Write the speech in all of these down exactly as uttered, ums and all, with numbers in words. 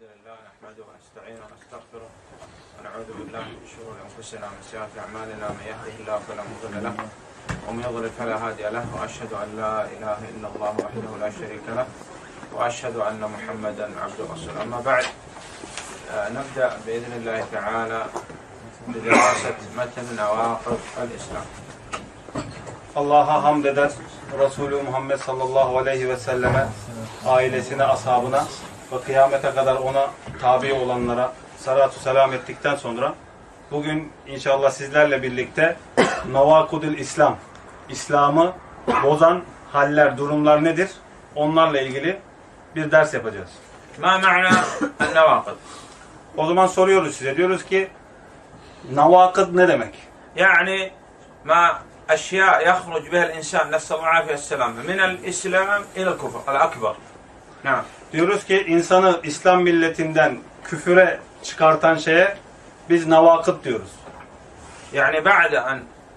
الحمد لله نحمده ونستعينه ونستغفره ونعوذ بالله من شرور انفسنا ومن سيئات اعمالنا من يهده الله فلا مضل له ومن يضلل فلا هادي له واشهد ان لا اله الا الله وحده لا شريك له واشهد ان محمدا عبده ورسوله. اما بعد نبدا باذن الله تعالى بدراسه متن نواقض الاسلام. Allah'a hamd eder, Resulü Muhammed sallallahu aleyhi ve selleme, ailesine, ashabına ve kıyamete kadar ona tabi olanlara salatu selam ettikten sonra bugün inşallah sizlerle birlikte Navakudül İslam, İslam'ı bozan haller, durumlar nedir? Onlarla ilgili bir ders yapacağız. Ma ma'na en-nevakid? O zaman soruyoruz size, diyoruz ki navakid ne demek? Yani ma أشياء يخرج بها الإنسان نسأل الله العافية والسلامة من الإسلام إلى الكفر الأكبر. نعم. Diyoruz ki insanı İslam milletinden küfüre çıkartan şeye biz navakid diyoruz. يعني بعد أن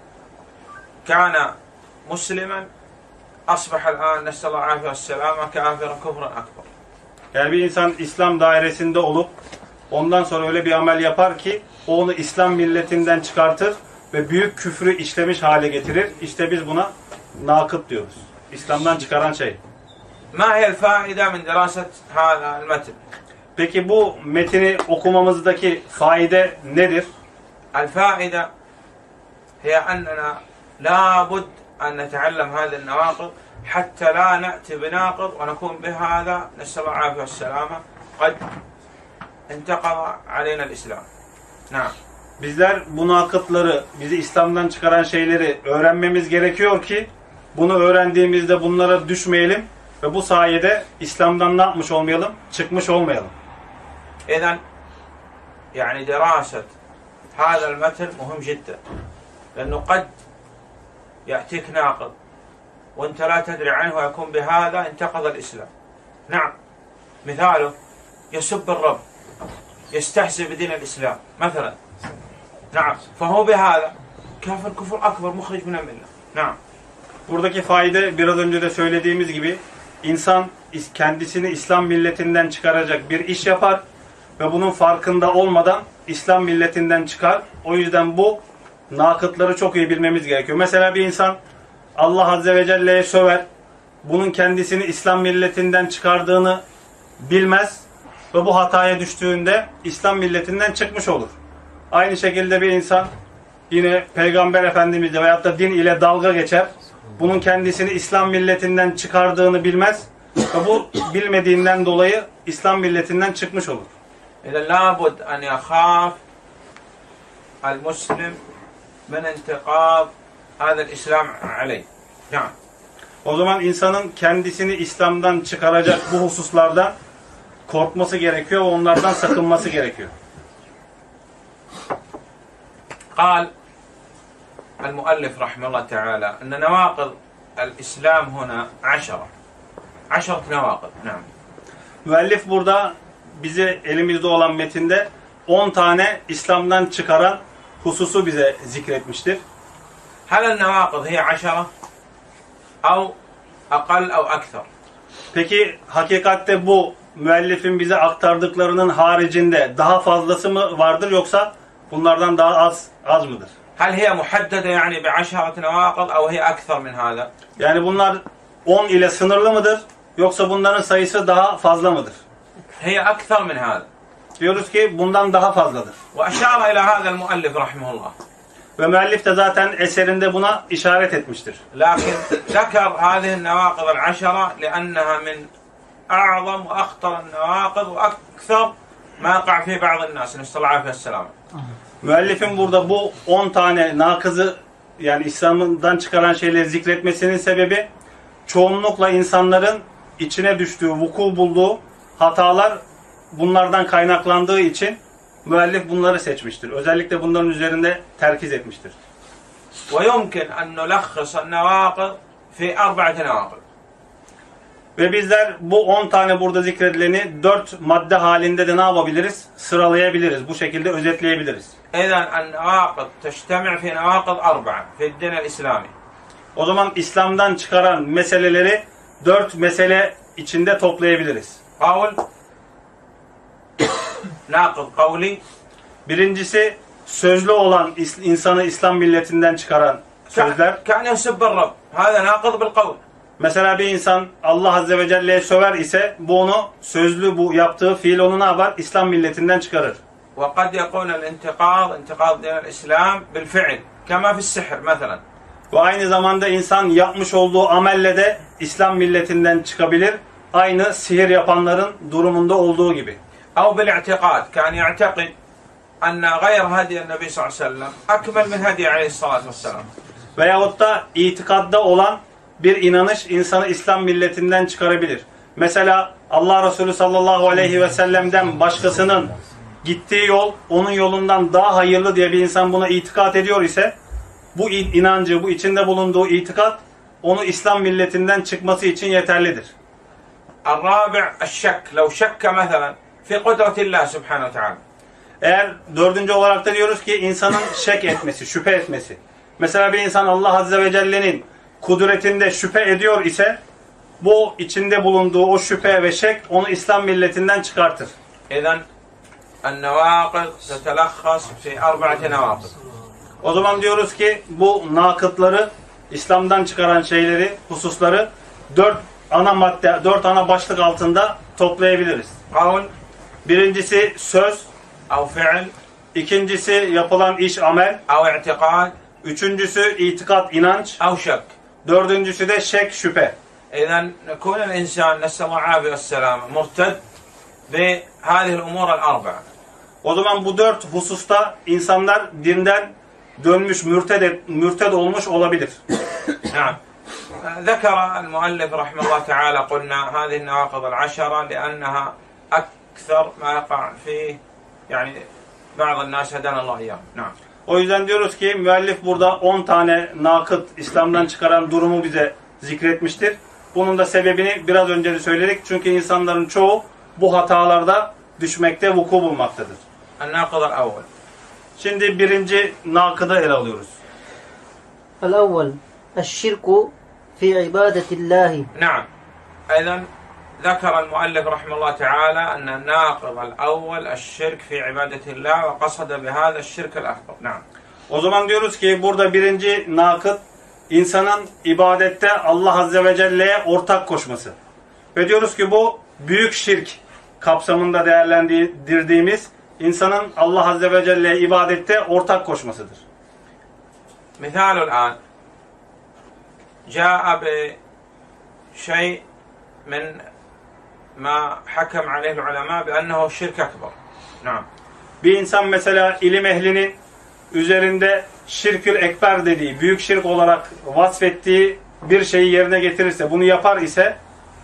كان مسلما أصبح الآن نسأل الله العافية والسلامة كافرا كفرا أكبر. Yani bir insan İslam dairesinde olup ondan sonra öyle bir amel yapar ki o onu İslam milletinden çıkartır ve büyük küfrü işlemiş hale getirir. İşte biz buna nakıt diyoruz. İslam'dan çıkaran şey. ما هي الفائدة من دراسة هذا المتن? Peki bu metini okumamızdaki faide nedir? الفائدة هي أننا لابد أن نتعلم هذه النواقض حتى لا نأتي بناقض ونكون بهذا نسأل الله العافية والسلامة قد انتقض علينا الإسلام. نعم. Bizler bu nakıtları, bizi İslam'dan çıkaran şeyleri öğrenmemiz gerekiyor ki bunu öğrendiğimizde bunlara düşmeyelim ve bu sayede İslam'dan ne yapmış olmayalım? Çıkmış olmayalım. إذن يعني دراسة هذا المتن مهم جدا لأنه قد يأتيك ناقض وأنت لا تدري عنه ويكون بهذا انتقض الإسلام. نعم. مثاله يسب الرب يستهزئ بدين الإسلام مثلا. نعم. فهو بهذا كافر كفر أكبر مخرج من الملة. نعم. Buradaki faide biraz önce de söylediğimiz gibi insan kendisini İslam milletinden çıkaracak bir iş yapar ve bunun farkında olmadan İslam milletinden çıkar. O yüzden bu nakıtları çok iyi bilmemiz gerekiyor. Mesela bir insan Allah Azze ve Celle'ye söver, bunun kendisini İslam milletinden çıkardığını bilmez ve bu hataya düştüğünde İslam milletinden çıkmış olur. Aynı şekilde bir insan yine Peygamber Efendimizle veyahut da din ile dalga geçer. Bunun kendisini İslam milletinden çıkardığını bilmez ve bu bilmediğinden dolayı İslam milletinden çıkmış olur. إذا لابد أن يخاف المسلم من انتقاض هذا الإسلام عليه. نعم. O zaman insanın kendisini İslam'dan çıkaracak bu hususlardan korkması gerekiyor ve onlardan sakınması gerekiyor. قال المؤلف رحمه الله تعالى أن نواقض الإسلام هنا عشرة عشرة نواقض. نعم. Müellif burada bize elimizde olan metinde on tane İslam'dan çıkaran hususu bize zikretmiştir. هل النواقض هي عشرة أو أقل أو أكثر؟ Peki hakikatte bu müellifin bize aktardıklarının haricinde daha fazlası mı vardır yoksa bunlardan daha az az mıdır? هل هي محددة يعني بعشرة نواقض أو هي أكثر من هذا؟ Yani bunlar on ile sınırlı mıdır yoksa bunların sayısı daha fazla mıdır? هي أكثر من هذا. Diyoruz ki bundan daha fazladır. وأشار إلى هذا المؤلف رحمه الله. Ve müellif de zaten eserinde buna işaret etmiştir. لكن ذكر هذه النواقض العشرة لأنها من أعظم وأخطر النواقض وأكثر ما يقع في بعض الناس نسأل الله العافية والسلامة. Müellifin burada bu on tane nakızı yani İslam'dan çıkaran şeyleri zikretmesinin sebebi çoğunlukla insanların içine düştüğü, vuku bulduğu hatalar bunlardan kaynaklandığı için müellif bunları seçmiştir. Özellikle bunların üzerinde terkiz etmiştir. ويمكن أن نلخص النواقض في أربعة نواقض. Ve bizler bu on tane burada zikredileni dört madde halinde de ne yapabiliriz? Sıralayabiliriz. Bu şekilde özetleyebiliriz. إذن النواقض تجتمع في نواقض أربعة في الدين الإسلامي. O zaman İslam'dan çıkaran meseleleri dört mesele içinde toplayabiliriz. قول ناقض قولي. Birincisi sözlü olan insanı İslam milletinden çıkaran sözler. كأن يسب الرب هذا ناقض بالقول. Mesela bir insan Allah Azze ve Celle'ye söver ise bu onu sözlü bu yaptığı fiil onu ne yapar? İslam milletinden çıkarır. وقد يكون الانتقاض انتقاض دين الإسلام بالفعل كما في السحر مثلا. Ve aynı zamanda insan yapmış olduğu amelle de İslam milletinden çıkabilir. Aynı sihir yapanların durumunda olduğu gibi. أو بالاعتقاد كان يعتقد أن غير هدي النبي صلى الله عليه وسلم أكمل من هدي عليه الصلاة والسلام. Veyahut da itikadda olan bir inanış insanı İslam milletinden çıkarabilir. Mesela Allah Resulü sallallahu aleyhi ve sellem'den başkasının gittiği yol onun yolundan daha hayırlı diye bir insan buna itikat ediyor ise bu inancı, bu içinde bulunduğu itikat onu İslam milletinden çıkması için yeterlidir. الرابع الشك لو شك مثلا في قدرة الله سبحانه وتعالى. Eğer dördüncü olarak da diyoruz ki insanın şek etmesi, şüphe etmesi. Mesela bir insan Allah Azze ve Celle'nin kudretinde şüphe ediyor ise bu içinde bulunduğu o şüphe ve şek onu İslam milletinden çıkartır. إذن النواقض تتلخص في أربعة نواقض. O zaman diyoruz ki bu nakıtları, İslam'dan çıkaran şeyleri, hususları dört ana madde, dört ana başlık altında toplayabiliriz. قول Birincisi söz, أو فعل ikincisi yapılan iş, amel, أو اعتقاد üçüncüsü itikat, inanç, أو شك. dördüncüsü de şek, şüphe. إذن يكون الإنسان نسأل الله العافية والسلامة مرتد بهذه الأمور الأربعة. O zaman bu dört hususta insanlar dinden dönmüş, mürted, mürted olmuş olabilir. نعم. ذكر المؤلف رحمه الله تعالى قلنا هذه النواقض العشرة لأنها أكثر ما يقع فيه يعني بعض الناس هدانا الله إياهم. نعم. O yüzden diyoruz ki müellif burada on tane nakıt İslam'dan çıkaran durumu bize zikretmiştir. Bunun da sebebini biraz önce de söyledik. Çünkü insanların çoğu bu hatalarda düşmekte, vuku bulmaktadır. الناقض الأول. Şimdi birinci nakıdı ele alıyoruz. الأول الشرك في عبادة الله. نعم. أيضا ذكر المؤلف رحمه الله تعالى أن الناقض الأول الشرك في عبادة الله وقصد بهذا الشرك الأكبر. نعم. O zaman diyoruz ki burada birinci nakıt insanın ibadette Allah Azze ve Celle'ye ortak koşması. Ve diyoruz ki bu büyük şirk kapsamında değerlendirdiğimiz insanın Allah Azze ve Celle'ye ibadette ortak koşmasıdır. مثال الآن جاء بشيء من ما حكم عليه العلماء بأنه شرك أكبر. نعم. Bir insan mesela ilim ehlinin üzerinde şirkül ekber dediği, büyük şirk olarak vasfettiği bir şeyi yerine getirirse, bunu yapar ise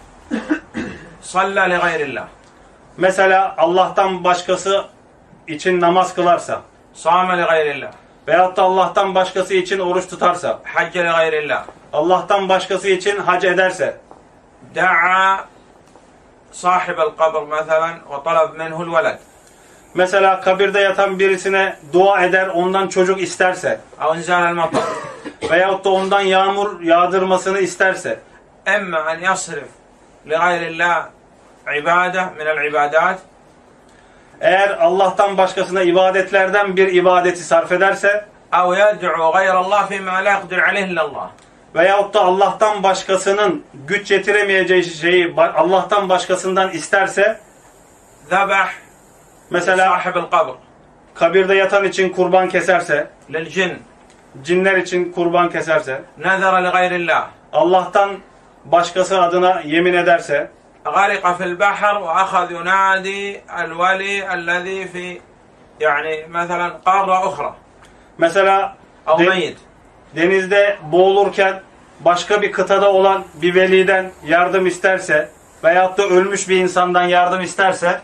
صلى لغير الله. mesela Allah'tan başkası için namaz kılarsa صام لغير الله. veyahut da Allah'tan başkası için oruç tutarsa, حج لغير الله. Allah'tan başkası için hac ederse, دعا صاحب القبر مثلا وطلب منه الولد. mesela kabirde yatan birisine dua eder, ondan çocuk isterse أو إنزال المطر. veyahut da ondan yağmur yağdırmasını isterse, إما أن يصرف لغير الله عبادة من العبادات. eğer Allah'tan başkasına ibadetlerden bir ibadeti sarf ederse أو يدعو غير الله فيما لا يقدر عليه إلا الله. veyahut da Allah'tan başkasının güç yetiremeyeceği şeyi Allah'tan başkasından isterse, ذبح mesela صاحب القبر kabirde yatan için kurban keserse, للجن. cinler için kurban keserse, نذر لغير الله. Allah'tan başkası adına yemin ederse, غرق في البحر وأخذ ينادي الولي الذي في يعني مثلا قارة أخرى mesela أو de- ميت. denizde boğulurken başka bir kıtada olan bir veliden yardım isterse veyahut da ölmüş bir insandan yardım isterse,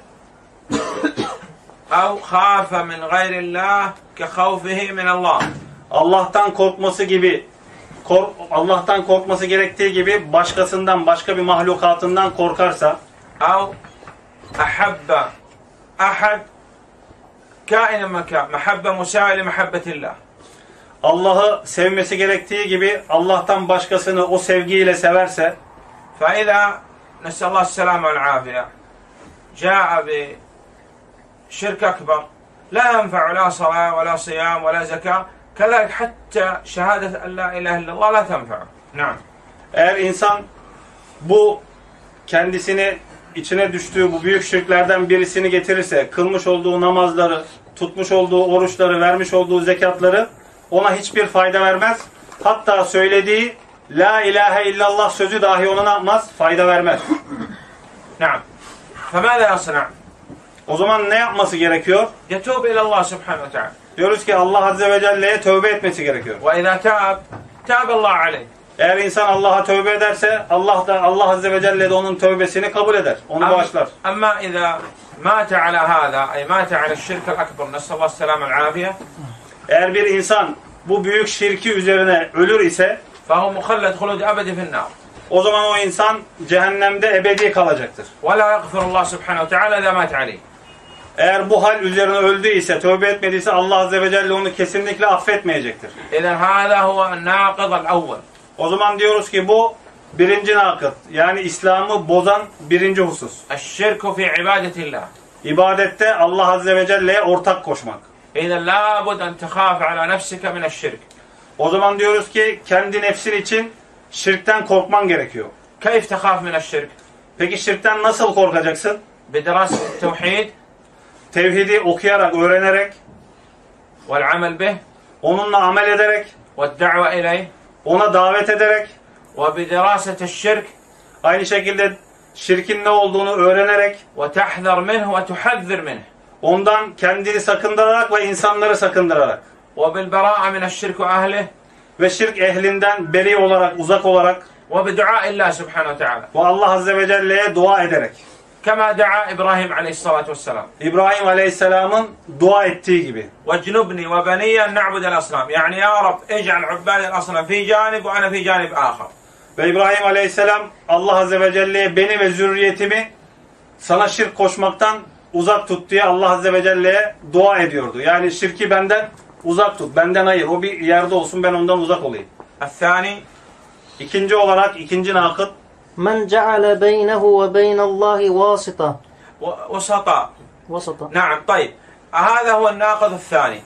أو خاف من غير الله كخوفه من الله. Allah'tan korkması gibi kork, Allah'tan korkması gerektiği gibi başkasından, başka bir mahlukatından korkarsa, أو أحب أحد كائنا من كان محبة مساوية لمحبة الله. Allah'ı sevmesi gerektiği gibi Allah'tan başkasını o sevgiyle severse, فإذا نسأل الله السلامة والعافية جاء شرك أكبر لا ينفع لا صلاة ولا صيام ولا زكاة كذلك حتى شهادة أن لا إله إلا الله لا تنفع. نعم. Eğer insan bu kendisini içine düştüğü bu büyük şirklerden birisini getirirse, kılmış olduğu namazları, tutmuş olduğu oruçları, vermiş olduğu zekatları ona hiçbir fayda vermez. Hatta söylediği La ilahe illallah sözü dahi ona ne yapmaz? Fayda vermez. نعم. فماذا يصنع؟ O zaman ne yapması gerekiyor? يتوب إلى الله سبحانه وتعالى. Diyoruz ki Allah Azze ve Celle'ye tövbe etmesi gerekiyor. وإذا تاب تاب الله عليه. Eğer insan Allah'a tövbe ederse Allah da Allah Azze ve Celle de onun tövbesini kabul eder. Onu bağışlar. أما إذا مات على هذا أي مات على الشرك الأكبر نسأل الله السلامة العافية. Eğer bir insan bu büyük şirki üzerine ölür ise فهو مخلد خلود أبدي في النار. o zaman o insan cehennemde ebedi kalacaktır. ولا يغفر الله سبحانه وتعالى إذا مات عليه. Eğer bu hal üzerine öldüyse, tövbe etmediyse Allah Azze ve Celle onu kesinlikle affetmeyecektir. إذن هذا هو الناقض الأول. O zaman diyoruz ki bu birinci nakıt. Yani İslam'ı bozan birinci husus. الشرك في عبادة الله. İbadette Allah Azze ve Celle'ye ortak koşmak. إذن لابد أن تخاف على نفسك من الشرك. O zaman diyoruz ki kendi nefsin için şirkten korkman gerekiyor. كيف تخاف من الشرك؟ Peki şirkten nasıl korkacaksın? بدراسة التوحيد Tevhidi okuyarak, öğrenerek, والعمل به onunla amel ederek, والدعوة إليه ona davet ederek, وبدراسة الشرك aynı şekilde şirkin ne olduğunu öğrenerek, وتحذر منه وتحذر منه ondan kendini sakındırarak ve insanları sakındırarak وبالبراءة من الشرك وأهله ve şirk ehlinden beri olarak, uzak olarak وبدعاء الله سبحانه وتعالى ve Allah Azze ve Celle'ye dua ederek. كما دعا إبراهيم عليه الصلاة والسلام İbrahim Aleyhisselam'ın dua ettiği gibi. واجنبني وبني أن نعبد الأصنام يعني يا رب اجعل عباد الأصنام في جانب وأنا في جانب آخر. Ve İbrahim Aleyhisselam Allah Azze ve Celle'ye beni ve zürriyetimi sana şirk koşmaktan uzak tut diye Allah Azze ve Celle'ye dua ediyordu. Yani şirki benden uzak tut, benden ayır. O bir yerde olsun, ben ondan uzak olayım. الثاني İkinci olarak, ikinci nakıt من جعل بينه وبين الله واسطة وسطاء. وسطة. نعم طيب هذا هو الناقض الثاني.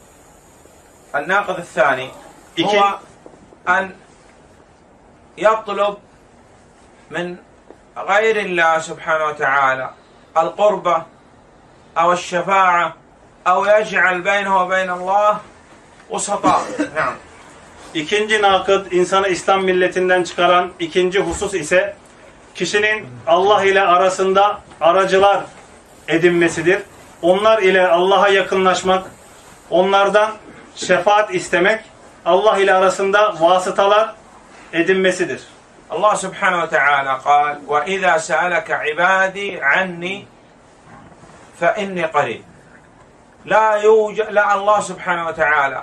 الناقض الثاني هو أن يطلب من غير الله سبحانه وتعالى القربة أو الشفاعة أو يجعل بينه وبين الله وسطاء. نعم. İkinci nakıt, insanı İslam milletinden çıkaran ikinci husus ise kişinin Allah ile arasında aracılar edinmesidir. Onlar ile Allah'a yakınlaşmak, onlardan şefaat istemek, Allah ile arasında vasıtalar edinmesidir. Allah subhanahu ve teala قال وَإِذَا سَأَلَكَ عِبَادِي عَنِّي فَإِنِّي قَرِيبٌ. لا يوجد لا الله سبحانه وتعالى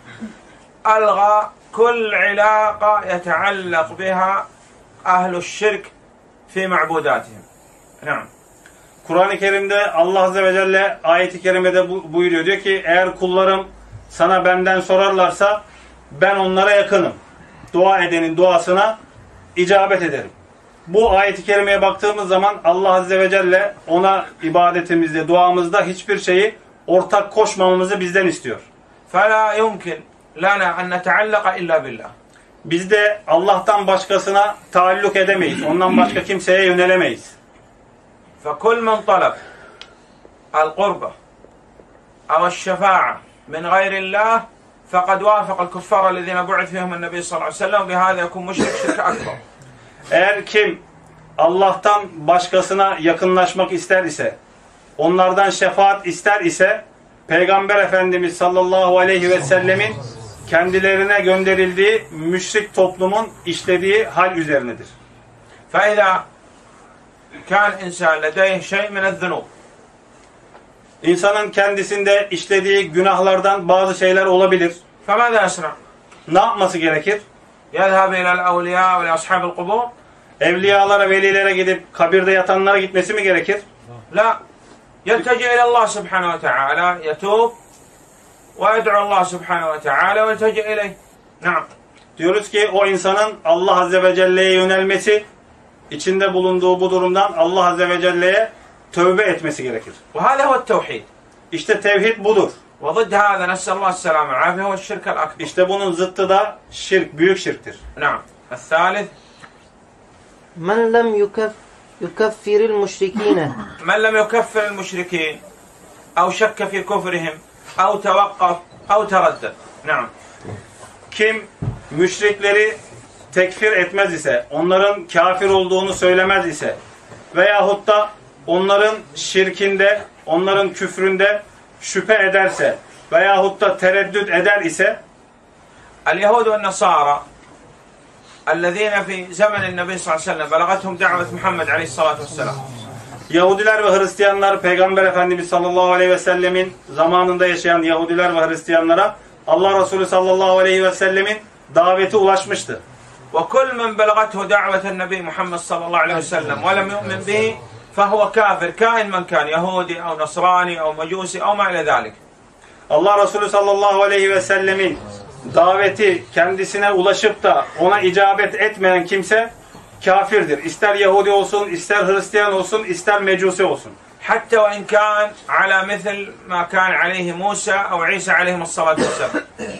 ألغى كل علاقة يتعلق بها أهل الشرك في معبوداتهم. نعم. Kur'an-ı Kerim'de Allah Azze ve Celle ayet-i kerimede buyuruyor. Diyor ki eğer kullarım sana benden sorarlarsa ben onlara yakınım. Dua edenin duasına icabet ederim. Bu ayet-i kerimeye baktığımız zaman Allah Azze ve Celle ona ibadetimizde, duamızda hiçbir şeyi ortak koşmamamızı bizden istiyor. فَلَا يُمْكِنْ لَنَا أَنْ نَتَعَلَّقَ إِلَّا بِاللّٰهِ. Biz de Allah'tan başkasına taalluk edemeyiz. Ondan başka kimseye yönelemeyiz. فَكُلْ مَنْ طَلَبْ الْقُرْبَةِ أو الشفاعة من غير الله فقد وافق الكفار الذين بعث فيهم النبي صلى الله عليه وسلم بهذا يكون مشرك شرك أكبر. Eğer kim Allah'tan başkasına yakınlaşmak ister ise, onlardan şefaat ister ise, Peygamber Efendimiz sallallahu aleyhi ve sellemin kendilerine gönderildiği müşrik toplumun işlediği hal üzerinedir. فإذا كان إنسان لديه شيء من الذنوب. İnsanın kendisinde işlediği günahlardan bazı şeyler olabilir. فماذا يصنع؟ Ne yapması gerekir? يذهب إلى الأولياء ولأصحاب القبور؟ Evliyalara, velilere gidip kabirde yatanlara gitmesi mi gerekir? لا. يلتجئ إلى الله سبحانه وتعالى يتوب ويدعو الله سبحانه وتعالى ويلتجئ إليه. نعم. Diyoruz ki o insanın Allah Azze ve Celle'ye yönelmesi, içinde bulunduğu bu durumdan Allah Azze ve Celle'ye tövbe etmesi gerekir. وهذا هو التوحيد. İşte tevhid budur. وضد هذا نسأل الله السلامة والعافية هو الشرك الأكبر. İşte bunun zıttı da şirk, büyük şirktir. نعم. الثالث من لم يكف يكفر المشركين من لم يكفر المشركين أو شك في كفرهم أو توقف أو تردد. نعم. Kim müşrikleri tekfir etmez ise, onların kafir olduğunu söylemez ise veyahut da onların şirkinde, onların küfründe şüphe ederse veyahut da tereddüt eder ise اليهود والنصارى الذين في زمن النبي صلى الله عليه وسلم بلغتهم دعوة محمد عليه الصلاة والسلام. Yahudiler ve Hristiyanlar Peygamber Efendimiz sallallahu aleyhi ve sellemin zamanında yaşayan Yahudiler ve Hristiyanlara Allah Resulü sallallahu aleyhi ve sellemin daveti ulaşmıştı. وكل من بلغته دعوة النبي محمد صلى الله عليه وسلم ولم يؤمن به فهو كافر كائن من كان يهودي أو نصراني أو مجوسي أو ما إلى ذلك. Allah Resulü sallallahu aleyhi ve sellemin daveti kendisine ulaşıp da ona icabet etmeyen kimse kafirdir. İster Yahudi olsun, ister Hristiyan olsun, ister Mecusi olsun. حتى وإن كان على مثل ما كان عليه موسى أو عيسى عليهم الصلاة والسلام.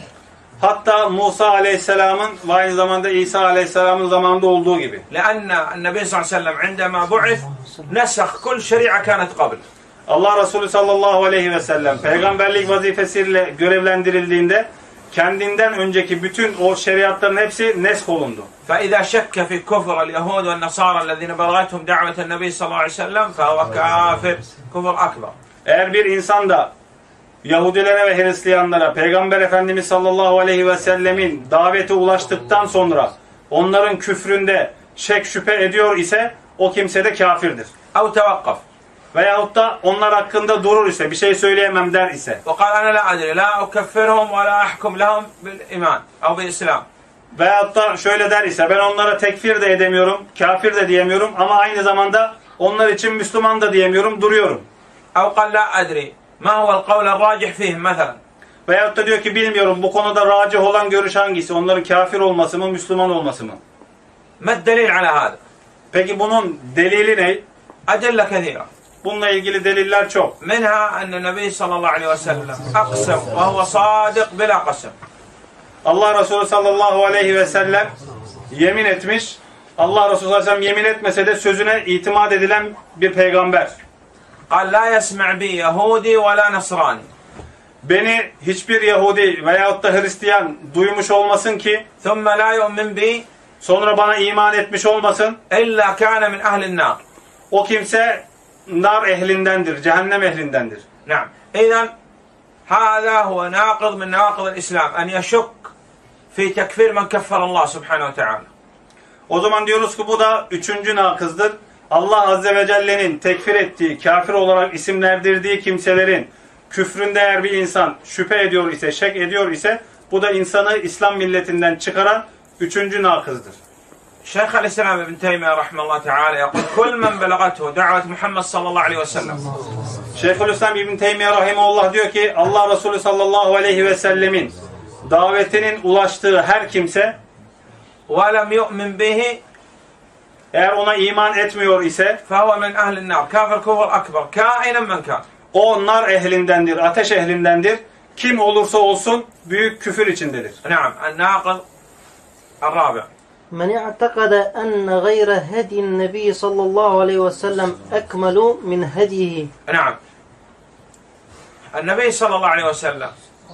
Hatta Musa aleyhisselamın ve aynı zamanda İsa aleyhisselamın zamanında olduğu gibi. لأن النبي صلى الله عليه وسلم عندما بعث نسخ كل شريعة كانت قبل. Allah Resulü sallallahu aleyhi ve sellem peygamberlik vazifesiyle görevlendirildiğinde kendinden önceki bütün o şeriatların hepsi nesk olundu. فإذا شك في كفر اليهود والنصارى الذين بلغتهم دعوة النبي صلى الله عليه وسلم فهو كافر كفر أكبر. Eğer bir insan da Yahudilere ve Hristiyanlara Peygamber Efendimiz sallallahu aleyhi ve sellemin daveti ulaştıktan sonra onların küfründe şek şüphe ediyor ise o kimse de kafirdir. أو توقف. Veyahut da onlar hakkında durur ise, bir şey söyleyemem der ise. وقال أنا لا أدري لا أكفرهم ولا أحكم لهم بالإيمان أو بالإسلام. Veyahut da şöyle der ise, ben onlara tekfir de edemiyorum, kafir de diyemiyorum ama aynı zamanda onlar için Müslüman da diyemiyorum, duruyorum. أو قال لا أدري ما هو القول الراجح فيهم مثلا. Veyahut da diyor ki bilmiyorum bu konuda racih olan görüş hangisi, onların kafir olması mı, Müslüman olması mı? ما الدليل على هذا؟ Peki bunun delili ne? أدلة كثيرة. Bununla ilgili deliller çok. منها أن النبي صلى الله عليه وسلم أقسم وهو صادق بلا قسم. Allah Resulü sallallahu aleyhi ve sellem yemin etmiş. Allah Resulü sallallahu aleyhi ve sellem yemin etmese de sözüne itimat edilen bir peygamber. قال لا يسمع بي يهودي ولا نصراني. Beni hiçbir Yahudi veyahut da Hristiyan duymuş olmasın ki ثم لا يؤمن بي sonra bana iman etmiş olmasın. إلا كان من أهل النار. O kimse nar ehlindendir, cehennem ehlindendir. نعم. إذن هذا هو ناقض من نواقض الإسلام أن يشك في تكفير من كفر الله سبحانه وتعالى. O zaman diyoruz ki bu da üçüncü nakızdır. Allah Azze ve Celle'nin tekfir ettiği, kafir olarak isimlendirdiği kimselerin küfründe eğer bir insan şüphe ediyor ise, şek ediyor ise bu da insanı İslam milletinden çıkaran üçüncü nakızdır. شيخ الإسلام ابن تيمية رحمه الله تعالى يقول كل من بلغته دعوة محمد صلى الله عليه وسلم. Şeyhülislam İbn Teymiye rahimehullah diyor ki Allah Resulü sallallahu aleyhi ve sellemin davetinin ulaştığı her kimse ولم يؤمن به eğer ona iman etmiyor ise فهو من أهل النار كافر كفر أكبر كائنا من كان. o nar ehlindendir, ateş ehlindendir. Kim olursa olsun büyük küfür içindedir. نعم. الناقض الرابع من اعتقد أن غير هدي النبي صلى الله عليه وسلم أكمل من هديه. نعم. النبي صلى الله عليه وسلم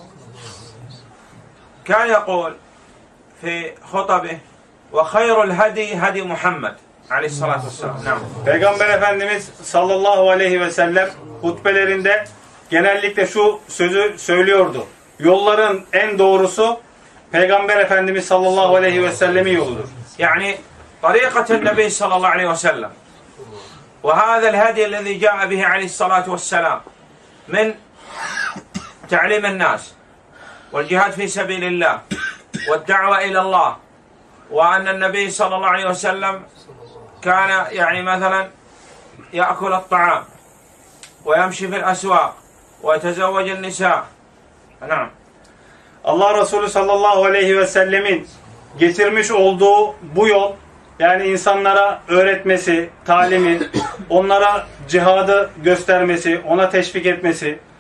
كان يقول في خطبه وخير الهدي هدي محمد عليه الصلاة والسلام. نعم. Peygamber Efendimiz sallallahu aleyhi ve sellem hutbelerinde genellikle şu sözü söylüyordu. Yolların en doğrusu Peygamber Efendimiz sallallahu aleyhi ve sellemin yoludur. يعني طريقة النبي صلى الله عليه وسلم وهذا الهدي الذي جاء به عليه الصلاة والسلام من تعليم الناس والجهاد في سبيل الله والدعوة إلى الله وأن النبي صلى الله عليه وسلم كان يعني مثلا يأكل الطعام ويمشي في الأسواق ويتزوج النساء. نعم. Allah Resulü sallallahu aleyhi ve sellemin getirmiş olduğu bu yol, yani insanlara öğretmesi, talimi, onlara cihadı göstermesi, ona teşvik etmesi,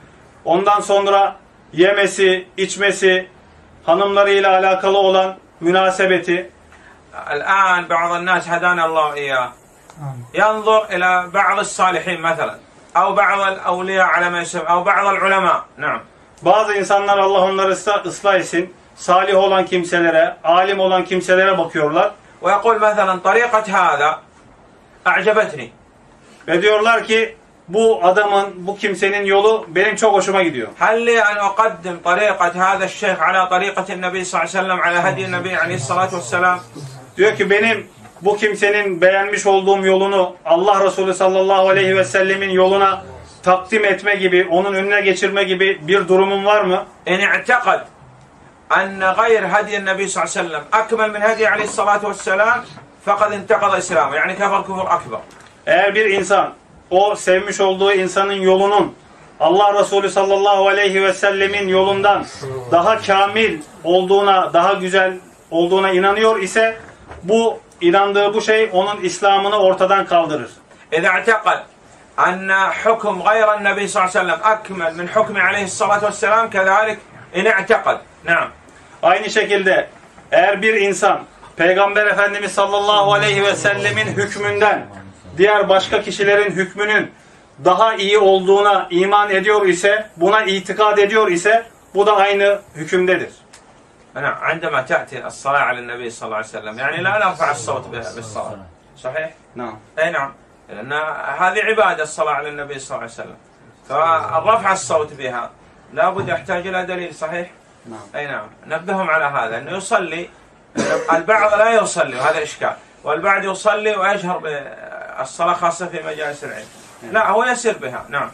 ondan sonra yemesi, içmesi, hanımlarıyla alakalı olan münasebeti. الآن بعض الناس هدانا الله إياه ينظر إلى بعض الصالحين مثلا أو بعض الأولياء على ما يسمى أو بعض العلماء. نعم. Bazı insanlar, Allah onları ıslah, ıslah etsin, salih olan kimselere, alim olan kimselere bakıyorlar. ويقول مثلا طريقة هذا أعجبتني. Ve diyorlar ki bu adamın, bu kimsenin yolu benim çok hoşuma gidiyor. هل لي أن أقدم طريقة هذا الشيخ على طريقة النبي صلى الله عليه وسلم على هدي النبي عليه الصلاة والسلام؟ Diyor ki benim bu kimsenin beğenmiş olduğum yolunu Allah Resulü sallallahu aleyhi ve sellemin yoluna takdim etme gibi, onun önüne geçirme gibi bir durumum var mı? إن اعتقد أن غير هدي النبي صلى الله عليه وسلم أكمل من هدي عليه الصلاة والسلام فقد انتقض إسلامه يعني كفر كفر أكبر. Eğer bir insan o sevmiş olduğu insanın yolunun Allah Resulü sallallahu aleyhi ve sellemin yolundan daha kamil olduğuna, daha güzel olduğuna inanıyor ise bu inandığı bu şey onun İslam'ını ortadan kaldırır. إذا اعتقد أن حكم غير النبي صلى الله عليه وسلم أكمل من حكم عليه الصلاة والسلام كذلك إن اعتقد. نعم. Aynı şekilde eğer bir insan Peygamber Efendimiz sallallahu aleyhi ve sellemin hükmünden diğer başka kişilerin hükmünün daha iyi olduğuna iman ediyor ise, buna itikad ediyor ise bu da aynı hükümdedir. نعم. عندما تأتي الصلاة على النبي صلى الله عليه وسلم يعني لا نرفع الصوت بالصلاة. صحيح؟ نعم. أي نعم. لأن هذه عبادة الصلاة على النبي صلى الله عليه وسلم. فالرفع الصوت بها لابد يحتاج إلى دليل. صحيح؟ نعم. أي نعم. نبههم على هذا أنه يصلي البعض لا يصلي وهذا إشكال والبعض يصلي ويجهر بالصلاة خاصة في مجالس العلم. لا هو يسير بها. نعم.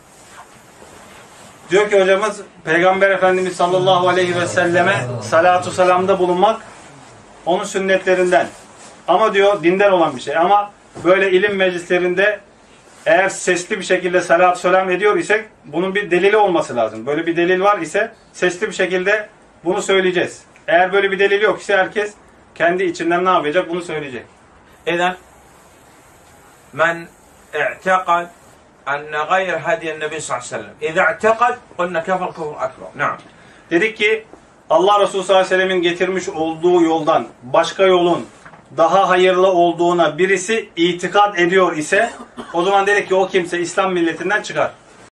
Diyor ki hocamız, Peygamber Efendimiz sallallahu aleyhi ve selleme salatu selamda bulunmak onun sünnetlerinden. Ama diyor dinden olan bir şey. Ama böyle ilim meclislerinde eğer sesli bir şekilde salat selam ediyor isek bunun bir delili olması lazım. Böyle bir delil var ise sesli bir şekilde bunu söyleyeceğiz. Eğer böyle bir delil yok ise herkes kendi içinden ne yapacak? Bunu söyleyecek. إذن من اعتقد أن غير هدي النبي صلى الله عليه وسلم إذا اعتقد قلنا كفر كفر أكبر. نعم. Dedik ki Allah Resulü sallallahu aleyhi ve sellemin getirmiş olduğu yoldan başka yolun daha hayırlı olduğuna birisi itikad ediyor ise o zaman dedik ki o kimse İslam milletinden çıkar.